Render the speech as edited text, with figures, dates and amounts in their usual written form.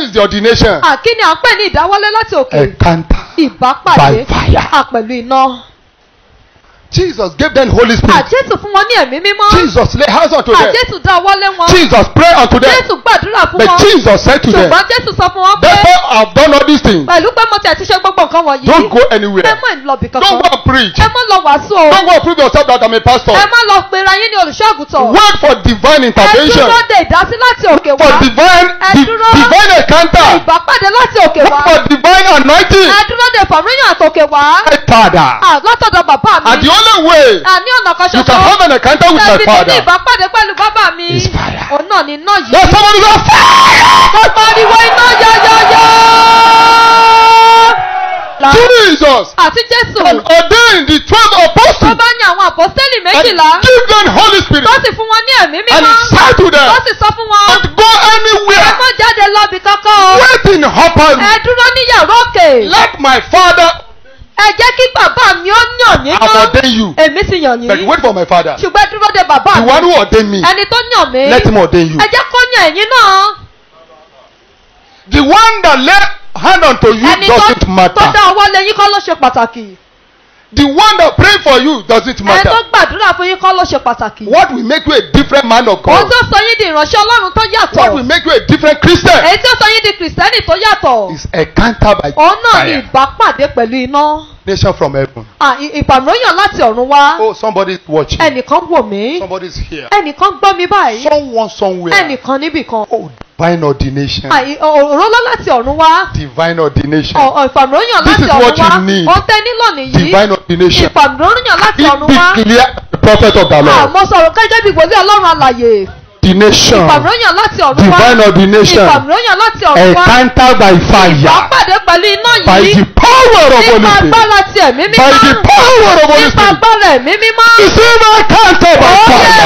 is the ordination? Kí ni à ń pè ní ìdáwọ́lé láti òkè? Encounter Ìbápàdé by fire. pẹ̀lú iná. Jesus gave them Holy Spirit. Jésù fún wọn ní ẹ̀mí mímọ́. Jesus lay hands unto them. Jésù dá ọwọ́ lé wọn. Jesus pray unto them. Jésù gbàdúrà fún But wọn. Jesus said to them, Ṣùgbọ́n Jésù sọ fún wọn pé therefore I have done all these things. pẹ̀lú pé mo tẹ̀ ti ṣe gbogbo nǹkan wọ̀nyí. Don't go anywhere. Ẹ má lọ bì Don't kankan. go and preach. Ẹ má lọ wàásù o. Don't go and prove yourself that I'm a pastor. Ẹ má lọ pera yín ní olùṣọ́ àgùntàn. Wait for divine Ẹ intervention. dúró de ìdásí láti òkè For wá. divine encounter. Ìbápàdé láti òkè wá. For divine anointing. Ẹ dúró de ìfàmìlíyàn àtòkè wá. My father. Látọ̀dọ̀ bàbá mi. And the only way Ní ọ̀nà kan you can ṣoṣo. have an encounter with my Ẹbí tó ní father ìbápàdé pẹ̀lú bàbá mi. is fire. Òun náà ni iná yìí. There's somebody who's on fire. Pariwo iná yọ́yọ́yọ́. Jesus Àti Jésù. and ordained the 12 Tó apostles bá ní àwọn àpọ́stélì and méjìlá. give them Holy Spirit Tó sì fún wọn ní ẹ̀mí and mímọ́. he said to them, Tó sì sọ fún wọn. don't go Ẹ anywhere. má jáde lọ́bì kankan o. Wait in upper room. Ẹ dúró ní yàrá òkè. Let my father Ẹ jẹ́ kí bàbá mi ó yàn yín have náà. ordained you. Èmi ti yàn But yín. wait for my father. Ṣùgbọ́n ẹ dúró de bàbá The mi. one who ordained me. Ẹni tó yàn mí. Let him ordain you. Ẹ jẹ́ kó yàn ẹ̀yin náà. The one that lay hand unto you Ẹni doesn't tó matter. dá ọwọ́ lé yín kọ́ ló ṣe pàtàkì. The one that pray for you doesn't Ẹni matter. tó gbàdúrà fún yín kọ́ ló ṣe pàtàkì. What will make you a different man of Òun God? tó sọ yín di ìránṣẹ́ Ọlọ́run tó What will yàtọ̀. make you a different Christian? Èyí tó sọ yín di Kìrìsìtẹ́nì tó yàtọ̀. Is encounter by Òun náà ni fire. ìbápàdé pẹ̀lú iná. Nation from heaven. Ìfàmìlíyàn láti ọ̀run wá. Oh, somebody is watching. Ẹnìkan wò mí. Somebody is here. Ẹnìkan gbọ́ mi báyìí. Someone somewhere. Ẹnìkan níbìkan. Oh, divine ordination. Òróró láti ọ̀run wá. Divine ordination. Ìfàmìlíyàn This láti is ọ̀run what wá. you need. Ohun tẹ́ nílò nìyí. Divine ordination. Ìfàmìlíyàn láti ọ̀run Be wá. clear, the prophet of the Lord. Mo sọ̀rọ̀ gẹ́gẹ́ bí wòlíì Ọlọ́run alàyè. Ordination. Ìfàmìlíyàn láti ọ̀run wá. Divine ordination. Ìfàmìlíyàn láti ọ̀run wá. Encounter by fire. Ìbápàdé pẹ̀lú iná By yìí. the power of Holy Nípa Spirit. agbára ti ẹ̀mí By the mímọ́. power of Holy Nípa Spirit. agbára ẹ̀mí mímọ́. Receive encounter by Ó yẹ fire.